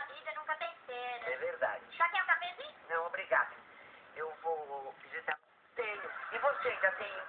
vida nunca tem cera. É verdade. Já quer um cafezinho? Não,